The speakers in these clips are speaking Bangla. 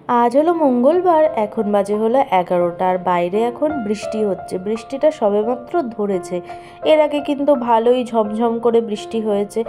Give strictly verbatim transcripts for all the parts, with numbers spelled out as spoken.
আজ হলো মঙ্গলবার, এখন বাজে হলো এগারোটা। আর বাইরে এখন বৃষ্টি হচ্ছে। বৃষ্টিটা সবেমাত্র ধরেছে। এর আগে কিন্তু ভালোই ঝমঝম করে বৃষ্টি হয়েছে।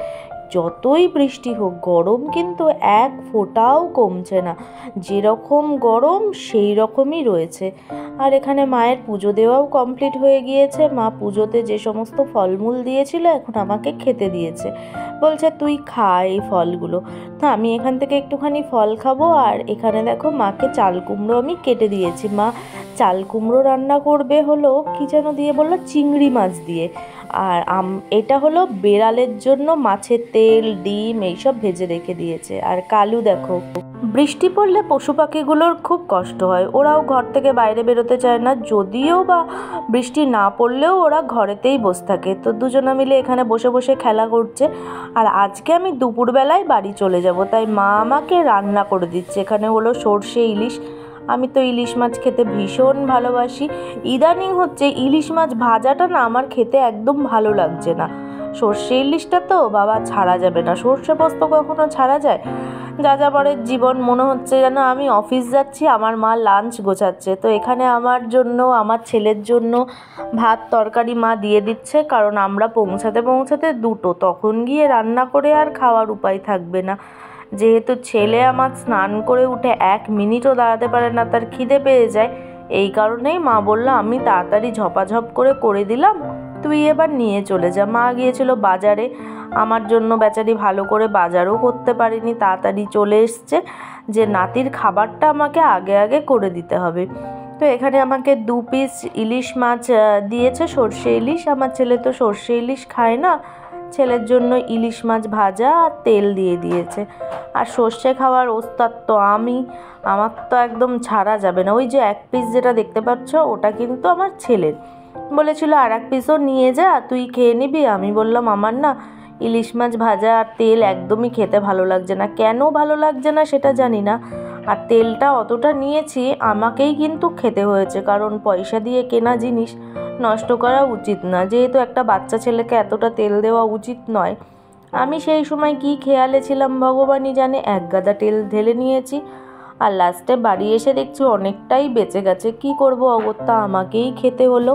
যতই বৃষ্টি হোক, গরম কিন্তু এক ফোঁটাও কমছে না। যেরকম গরম সেই রকমই রয়েছে। আর এখানে মায়ের পুজো দেওয়াও কমপ্লিট হয়ে গিয়েছে। মা পুজোতে যে সমস্ত ফলমূল দিয়েছিল এখন আমাকে খেতে দিয়েছে। বলছে তুই খা এই ফলগুলো। তো আমি এখান থেকে একটুখানি ফল খাবো। আর এখানে দেখো মাকে চাল কুমড়ো আমি কেটে দিয়েছি। মা চাল কুমড়ো রান্না করবে হলো কি যেন দিয়ে বললো, চিংড়ি মাছ দিয়ে। আর আম এটা হলো বেড়ালের জন্য মাছের তেল, ডিম এইসব ভেজে রেখে দিয়েছে। আর কালু দেখো, বৃষ্টি পড়লে পশু পাখিগুলোর খুব কষ্ট হয়। ওরাও ঘর থেকে বাইরে বেরোতে চায় না। যদিও বা বৃষ্টি না পড়লেও ওরা ঘরেতেই বসে থাকে। তো দুজনে মিলে এখানে বসে বসে খেলা করছে। আর আজকে আমি দুপুরবেলায় বাড়ি চলে যাব, তাই মা আমাকে রান্না করে দিচ্ছে। এখানে হলো সর্ষে ইলিশ। আমি তো ইলিশ মাছ খেতে ভীষণ ভালোবাসি। ইদানিং হচ্ছে ইলিশ মাছ ভাজাটা না আমার খেতে একদম ভালো লাগছে না। সর্ষে ইলিশটা তো বাবা ছাড়া যাবে না। সর্ষে পোস্ত কখনো ছাড়া যায়? যাযাবরের জীবন, মনে হচ্ছে যেন আমি অফিস যাচ্ছি, আমার মা লাঞ্চ গোছাচ্ছে। তো এখানে আমার জন্য, আমার ছেলের জন্য ভাত তরকারি মা দিয়ে দিচ্ছে, কারণ আমরা পৌঁছাতে পৌঁছাতে দুটো, তখন গিয়ে রান্না করে আর খাওয়ার উপায় থাকবে না। যেহেতু ছেলে আমার স্নান করে উঠে এক মিনিটও দাঁড়াতে পারে না, তার খিদে পেয়ে যায়। এই কারণেই মা বললো আমি তাড়াতাড়ি ঝপাঝপ করে করে দিলাম, তুই এবার নিয়ে চলে যা। মা গিয়েছিল বাজারে, আমার জন্য বেচারি ভালো করে বাজারও করতে পারিনি, তাড়াতাড়ি চলে এসছে যে নাতির খাবারটা আমাকে আগে আগে করে দিতে হবে। তো এখানে আমাকে দু পিস ইলিশ মাছ দিয়েছে, সর্ষে ইলিশ। আমার ছেলে তো সর্ষে ইলিশ খায় না, ছেলের জন্য ইলিশ মাছ ভাজা আর তেল দিয়ে দিয়েছে। আর সর্ষে খাওয়ার ওস্তাদ তো আমি, আমার তো একদম ছাড়া যাবে না। ওই যে এক পিস যেটা দেখতে পাচ্ছ ওটা কিন্তু আমার ছেলের। বলেছিল আর এক পিসও নিয়ে যা, তুই খেয়ে নিবি। আমি বললাম আমার না ইলিশ মাছ ভাজা আর তেল একদমই খেতে ভালো লাগছে না। কেন ভালো লাগছে না সেটা জানি না। আর তেলটা অতটা নিয়েছি, আমাকেই কিন্তু খেতে হয়েছে, কারণ পয়সা দিয়ে কেনা জিনিস নষ্ট করা উচিত না। যেহেতু একটা বাচ্চা ছেলেকে এতটা তেল দেওয়া উচিত নয়। আমি সেই সময় কি খেয়ালে ছিলাম ভগবানই জানে, এক গাদা তেল ঢেলে নিয়েছি। আর লাস্টে বাড়ি এসে দেখছি অনেকটাই বেঁচে গেছে। কি করব, অগত্যা আমাকেই খেতে হলো।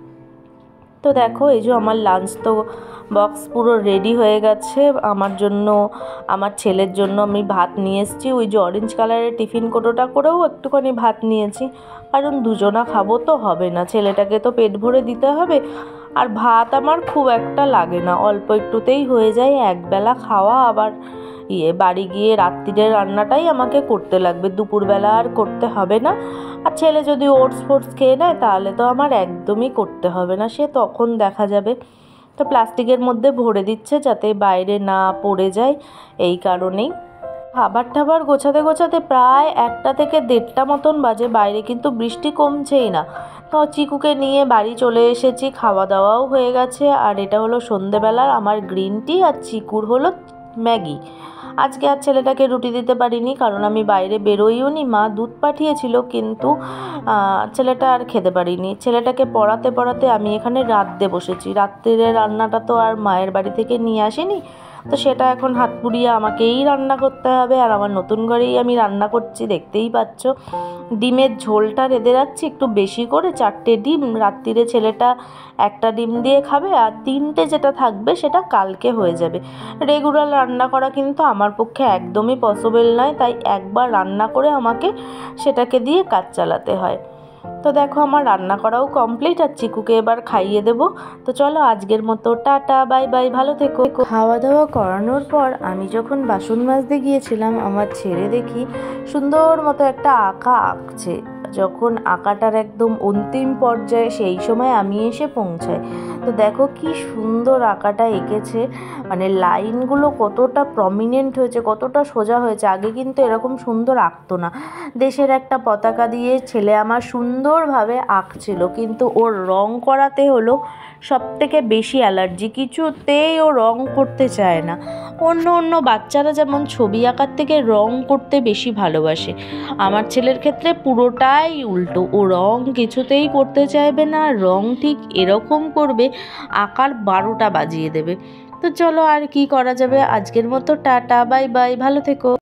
তো দেখো এই যে আমার লাঞ্চ তো বক্স পুরো রেডি হয়ে গেছে। আমার জন্য, আমার ছেলের জন্য আমি ভাত নিয়ে এসেছি। ওই যে অরেঞ্জ কালারের টিফিন কোটোটা করেও একটুখানি ভাত নিয়েছি, কারণ দুজনা খাবো তো হবে না, ছেলেটাকে তো পেট ভরে দিতে হবে। আর ভাত আমার খুব একটা লাগে না, অল্প একটুতেই হয়ে যায় একবেলা খাওয়া। আবার ইয়ে বাড়ি গিয়ে রাত্রিরের রান্নাটাই আমাকে করতে লাগবে, দুপুরবেলা আর করতে হবে না। আর ছেলে যদি ওটস ফোটস খেয়ে নেয় তাহলে তো আমার একদমই করতে হবে না, সে তখন দেখা যাবে। তো প্লাস্টিকের মধ্যে ভরে দিচ্ছে যাতে বাইরে না পড়ে যায়, এই কারণেই। খাবার টাবার গোছাতে গোছাতে প্রায় একটা থেকে দেড়টা মতন বাজে। বাইরে কিন্তু বৃষ্টি কমছেই না। তো চিকুকে নিয়ে বাড়ি চলে এসেছি, খাওয়া দাওয়াও হয়ে গেছে। আর এটা হলো সন্ধেবেলার আমার গ্রিন টি, আর চিকুর হলো ম্যাগি। আজকে আর ছেলেটাকে রুটি দিতে পারিনি, কারণ আমি বাইরে বেরোইও নি। মা দুধ পাঠিয়েছিল, কিন্তু ছেলেটা আর খেতে পারিনি। ছেলেটাকে পড়াতে পড়াতে আমি এখানে রাঁধতে বসেছি। রাত্রিরে রান্নাটা তো আর মায়ের বাড়ি থেকে নিয়ে আসিনি, তো সেটা এখন হাত পুড়িয়ে আমাকেই রান্না করতে হবে। আর আমার নতুন ঘরেই আমি রান্না করছি, দেখতেই পাচ্ছ। ডিমের ঝোলটা রেঁধে রাখছি একটু বেশি করে, চারটে ডিম। রাত্রিরে ছেলেটা একটা ডিম দিয়ে খাবে, আর তিনটে যেটা থাকবে সেটা কালকে হয়ে যাবে। রেগুলার রান্না করা কিন্তু আমার পক্ষে একদমই পসিবল নয়, তাই একবার রান্না করে আমাকে সেটাকে দিয়ে কাজ চালাতে হয়। তো দেখো আমার রান্না করাও কমপ্লিট, আর চিকুকে এবার খাইয়ে দেবো। তো চলো আজকের মতো টাটা, বাই বাই, ভালো থেকো। খাওয়া দাওয়া করানোর পর আমি যখন বাসন মাজতে গিয়েছিলাম, আমার ছেলে দেখি সুন্দর মতো একটা আঁকা আঁকছে। যখন আঁকাটার একদম অন্তিম পর্যায়ে সেই সময় আমি এসে পৌঁছাই, তো দেখো কি সুন্দর আঁকাটা এঁকেছে। মানে লাইনগুলো কতটা প্রমিনেন্ট হয়েছে, কতটা সোজা হয়েছে। আগে কিন্তু এরকম সুন্দর আঁকতো না। দেশের একটা পতাকা দিয়ে ছেলে আমার সুন্দরভাবে আঁকছিল, কিন্তু ওর রং করাতে হলো সব থেকে বেশি অ্যালার্জি, কিছুতেই ও রং করতে চায় না। অন্য অন্য বাচ্চারা যেমন ছবি আঁকার থেকে রং করতে বেশি ভালোবাসে, আমার ছেলের ক্ষেত্রে পুরোটাই উল্টো। ও রং কিছুতেই করতে চাইবে না, রং ঠিক এরকম করবে আঁকার বারোটা বাজিয়ে দেবে। তো চলো আর কি করা যাবে, আজকের মতো টাটা, বাই বাই, ভালো থেকো।